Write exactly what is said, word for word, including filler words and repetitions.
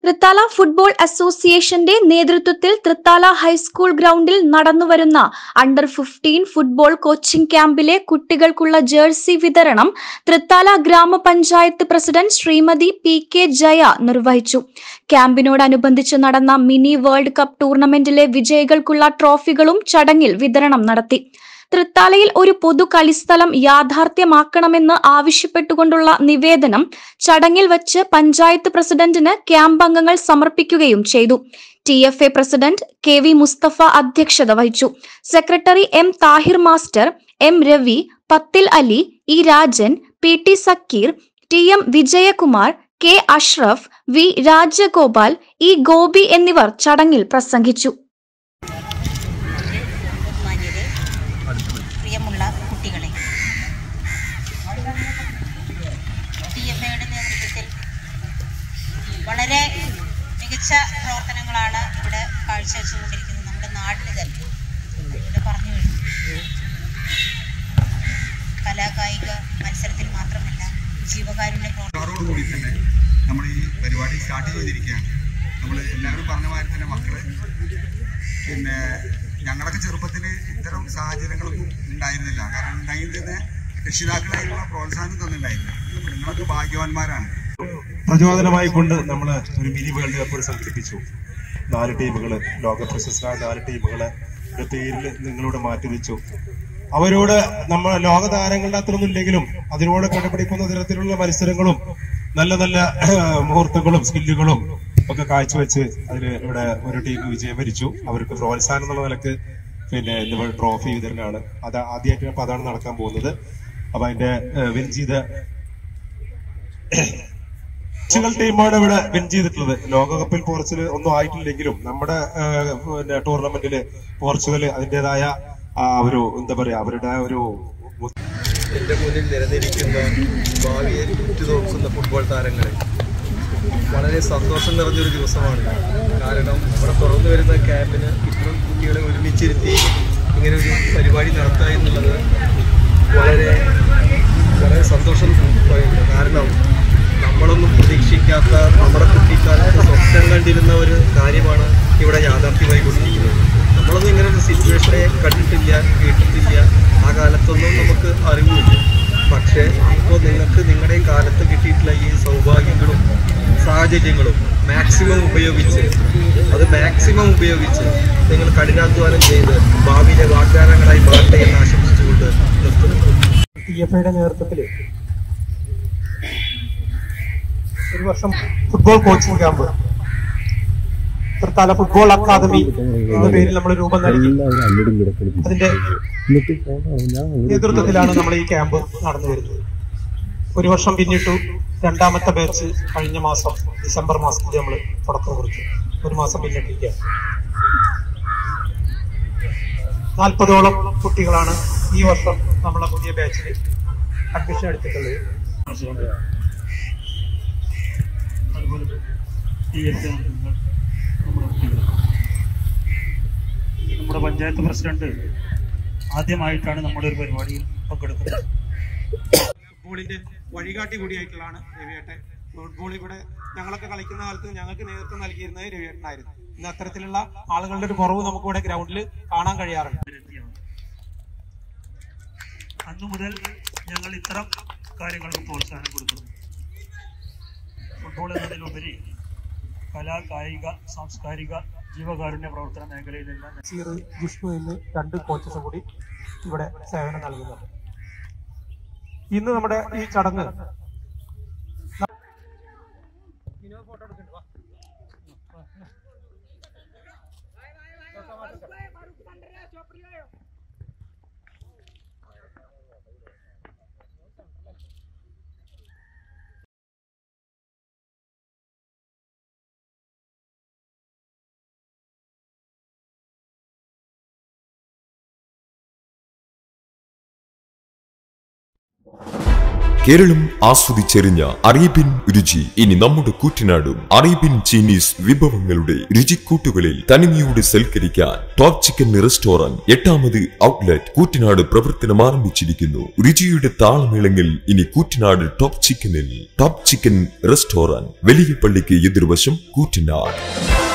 Thrithala football അസോസിയേഷന്റെ നേതൃത്വത്തിൽ Thrithala high school ഗ്രൗണ്ടിൽ നടന്നുവരുന്ന അണ്ടർ ഫിഫ്റ്റീൻ ഫുട്ബോൾ കോച്ചിംഗ് ക്യാമ്പിലെ കുട്ടികൾക്കുള്ള ജേഴ്സി വിതരണം തൃത്താല ഗ്രാമപഞ്ചായത്ത് president Shrimati P K Jaya നിർവഹിച്ചു. ക്യാമ്പിനോടനുബന്ധിച്ച് നടന്ന മിനി വേൾഡ് കപ്പ് ടൂർണമെന്റിലെ വിജയികൾക്കുള്ള ട്രോഫികളും ചടങ്ങിൽ വിതരണം നടത്തി. തൃത്താലയിൽ ഒരു പൊതു കളിസ്ഥലം യാഥാർത്ഥ്യമാക്കണമെന്ന് ആവശ്യപ്പെട്ടുകൊണ്ടുള്ള നിവേദനം ചടങ്ങിൽ വച്ച് പഞ്ചായത്ത് പ്രസിഡന്റിന് ക്യാമ്പ് അംഗങ്ങൾ സമർപ്പിക്കുകയും ചെയ്തു. T F A president K V Mustafa അധ്യക്ഷത വഹിച്ചു. Secretary M Tahir master, M Ravi, പത്തിൽ Ali, E Rajan, P T Zakir, T M Vijayakumar, K Ashraf, V Rajagopal, E Gopi എന്നിവർ ചടങ്ങിൽ പ്രസംഗിച്ചു. പ്രിയമുള്ള കുട്ടികളെ, ടി എഫ് എയുടെ നേതൃത്വത്തിൽ വളരെ മികച്ച പ്രവർത്തനങ്ങളാണ് ഇവിടെ കാഴ്ചവെച്ചുകൊണ്ടിരിക്കുന്നത്. നമ്മുടെ നാട്ടിൽ തന്നെ ഇവിടെ പറഞ്ഞു കഴിഞ്ഞു, കലാകായിക മത്സരത്തിൽ മാത്രമല്ല ജീവകാരുണ്യ പ്രവർത്തനത്തോടുകൂടി തന്നെ നമ്മൾ ഈ പരിപാടി സ്റ്റാർട്ട് ചെയ്തിരിക്കുകയാണ്. നമ്മൾ എല്ലാവരും പറഞ്ഞ മാതിരി തന്നെ മക്കള് പിന്നെ ഞങ്ങളൊക്കെ ചെറുപ്പത്തിൽ ഇത്തരം സാഹചര്യങ്ങളൊന്നും ഉണ്ടായിരുന്നില്ല. കാരണം ഉണ്ടായിരുന്നത് രക്ഷിതാക്കളായിട്ടുള്ള പ്രോത്സാഹനം തന്നിട്ടുണ്ടായിരുന്നു. അപ്പോൾ നിങ്ങളൊക്കെ ഭാഗ്യവാന്മാരാണ്. പ്രചോദനമായി കൊണ്ട് നമ്മൾ ഒരു മിനി വേൾഡ് കപ്പ് സംഘടിപ്പിച്ചു. നാല് ടീമുകൾ, ലോക പ്രശസ്തരായ നാല് ടീമുകളെ പേരിൽ നിങ്ങളോട് മാറ്റിവെച്ചു. അവരോട് നമ്മൾ ലോക താരങ്ങളുടെ അത്രയൊന്നും ഇല്ലെങ്കിലും അതിനോട് കണ്ടുപിടിക്കുന്ന തരത്തിലുള്ള മത്സരങ്ങളും നല്ല നല്ല മുഹൂർത്തങ്ങളും സ്കില്ലുകളും ഒക്കെ കാഴ്ചവെച്ച് അതിന് ഇവിടെ ഒരു ടീം വിജയം വരിച്ചു. അവർക്ക് പ്രോത്സാഹനം എന്നുള്ള നിലക്ക് പിന്നെ ഇന്ന് ട്രോഫി വിതരണമാണ്. അത് ആദ്യമായിട്ട് അപ്പൊ അതാണ് നടക്കാൻ പോകുന്നത്. അപ്പൊ അതിന്റെ വിൻ ചെയ്ത പോർച്ചുഗൽ ടീമാണ് ഇവിടെ വിൻ ചെയ്തിട്ടുള്ളത്. ലോകകപ്പിൽ പോർച്ചുഗൽ ഒന്നും ആയിട്ടില്ലെങ്കിലും നമ്മുടെ പിന്നെ ടൂർണമെന്റില് പോർച്ചുഗൽ അതിന്റേതായ ഒരു എന്താ പറയാ അവരുടെ ഒരു എന്റെ മുന്നിൽ നിരന്നിരിക്കുന്ന ഭാവിയെ ഉറ്റുനോക്കുന്ന ഫുട്ബോൾ താരങ്ങളെ വളരെ സന്തോഷം നിറഞ്ഞൊരു ദിവസമാണ്. കാരണം ഇവിടെ തുറന്നു വരുന്ന ക്യാമ്പിന് ഇത്രയും കുട്ടികളെ ഒരുമിച്ചിരുത്തി ഇങ്ങനെ ഒരു പരിപാടി നടത്തുക എന്നുള്ളത് വളരെ വളരെ സന്തോഷം പറയുന്നു. കാരണം നമ്മളൊന്നും പ്രതീക്ഷിക്കാത്ത, നമ്മുടെ കുട്ടിക്കാലത്ത് സ്വപ്നം കണ്ടിരുന്ന ഒരു കാര്യമാണ് ഇവിടെ യാഥാർത്ഥ്യമായി കൊണ്ടിരിക്കുന്നത്. നമ്മളൊന്നും ഇങ്ങനെ ഒരു സിറ്റുവേഷനെ കണ്ടിട്ടില്ല, കേട്ടിട്ടില്ല, ആ കാലത്തൊന്നും നമുക്ക് അറിവില്ല. പക്ഷേ ഇപ്പോൾ നിങ്ങൾക്ക് നിങ്ങളുടെ കാലത്ത് കിട്ടിയിട്ടുള്ള ഈ സൗഭാഗ്യങ്ങളും സാഹചര്യങ്ങളും മാക്സിമം ഉപയോഗിച്ച് അത് മാക്സിമം ഉപയോഗിച്ച് നിങ്ങൾ കഠിനാധ്വാനം ചെയ്ത് ഭാവിയിലെ വാഗ്ദാനങ്ങളായി മാറട്ടെ എന്ന് ആശംസിച്ചുകൊണ്ട് നിർത്തുന്നു. ടി എഫ് ഐയുടെ നേതൃത്വത്തിൽ ഒരു വർഷം football coaching camp Thrithala football academy എന്ന പേരിൽ നമ്മൾ രൂപം നൽകി. അതിന്റെ നേതൃത്വത്തിലാണ് നമ്മൾ ഈ ക്യാമ്പ് നടന്നു വരുന്നത്. ഒരു വർഷം പിന്നിട്ടു. രണ്ടാമത്തെ ബാച്ച് കഴിഞ്ഞ മാസം ഡിസംബർ മാസത്തിൽ നമ്മൾ തുടക്കം കുറിച്ചു. ഒരു മാസം പിന്നിട്ടിരിക്കുക. നാൽപ്പതോളം കുട്ടികളാണ് ഈ വർഷം നമ്മളെ പുതിയ ബാച്ചിൽ അഡ്മിഷൻ എടുത്തിട്ടുള്ളത്. അതുപോലെ നമ്മുടെ പഞ്ചായത്ത് പ്രസിഡന്റ് ആദ്യമായിട്ടാണ് നമ്മുടെ ഒരു പരിപാടിയിൽ പങ്കെടുക്കുന്നത്. ഫുട്ബോളിന്റെ വഴികാട്ടി കൂടിയായിട്ടുള്ളതാണ് രവിയേട്ടൻ. ഫുട്ബോൾ ഇവിടെ ഞങ്ങളൊക്കെ കളിക്കുന്ന കാലത്ത് ഞങ്ങൾക്ക് നേതൃത്വം നൽകിയിരുന്നത് രവിയേട്ടനായിരുന്നു. ഇന്ന് അത്തരത്തിലുള്ള ആളുകളുടെ ഒരു കുറവ് നമുക്കിവിടെ ഗ്രൗണ്ടിൽ കാണാൻ കഴിയാറുണ്ട്. അന്നു മുതൽ ഞങ്ങൾ ഇത്തരം കാര്യങ്ങൾക്ക് പ്രോത്സാഹനം കൊടുക്കുന്നു. ഫുട്ബോൾ എന്നതിലുപരി കലാ, കായിക, സാംസ്കാരിക, ജീവകാരുണ്യ പ്രവർത്തന മേഖലയിലെല്ലാം ജിഷ്ണു എന്ന് രണ്ട് കോച്ചസ് കൂടി ഇവിടെ സേവനം നൽകുന്നുണ്ട്. ഇന്ന് നമ്മുടെ ഈ ചടങ്ങ് കേരളം ആസ്വദിച്ചെറിഞ്ഞ അറേബ്യൻ രുചി ഇനി നമ്മുടെ കൂറ്റനാടും. അറേബ്യൻ ചൈനീസ് വിഭവങ്ങളുടെ രുചിക്കൂട്ടുകളിൽ തനിമയോടെ സൽക്കരിക്കാൻ ടോപ്പ് ചിക്കൻ റെസ്റ്റോറന്റ് എട്ടാമത് ഔട്ട്ലെറ്റ് കൂറ്റനാട് പ്രവർത്തനം ആരംഭിച്ചിരിക്കുന്നു. രുചിയുടെ താളമേളങ്ങൾ ഇനി കൂറ്റനാട് ടോപ്പ് ചിക്കനിൽ. ടോപ്പ് ചിക്കൻ റെസ്റ്റോറന്റ്, വലിയ പള്ളിക്ക് എതിർവശം, കൂറ്റനാട്.